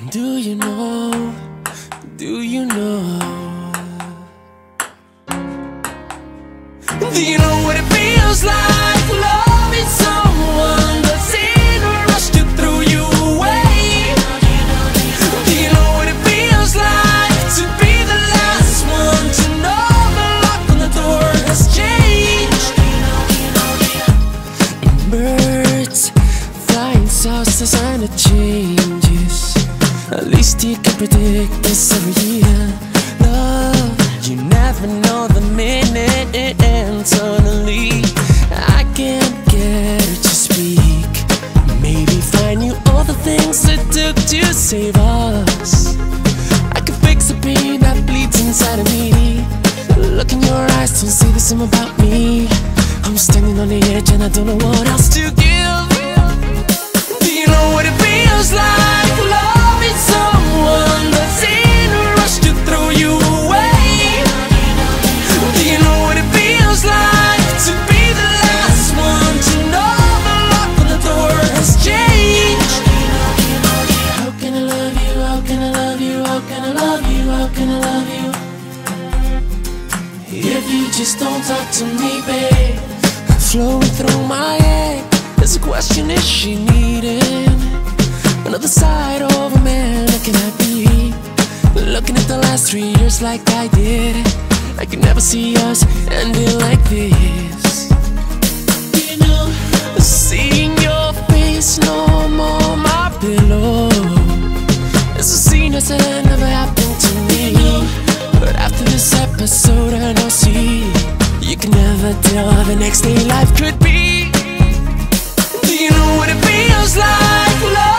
Do you know? Do you know? Do you know what it feels like? Loving someone that's in a rush to throw you away. Do you know what it feels like to be the last one to know the lock on the door has changed? Birds flying south, the sign of changes. At least you can predict this every year. Love, you never know the minute, and suddenly I can't get her to speak. Maybe find you all the things it took to save us. I could fix the pain that bleeds inside of me. Look in your eyes, don't say the same about me. I'm standing on the edge and I don't know what else to give. Do you know what it feels like? Loving someone that's in a rush to throw you away. Do you know what it feels like to be the last one to know the lock on the door has changed? How can I love you? How can I love you? How can I love you? How can I love you? If you just don't talk to me, babe. Flowing through my head, there's a question: is she needing another side of a man? How can I be looking at the last 3 years like I did? I can never see us ending like this. You know, seeing your face no more my pillow. It's a scene that never happened to me. But after this episode I know, see, you can never tell how the next day life could be. Do you know what it feels like? Love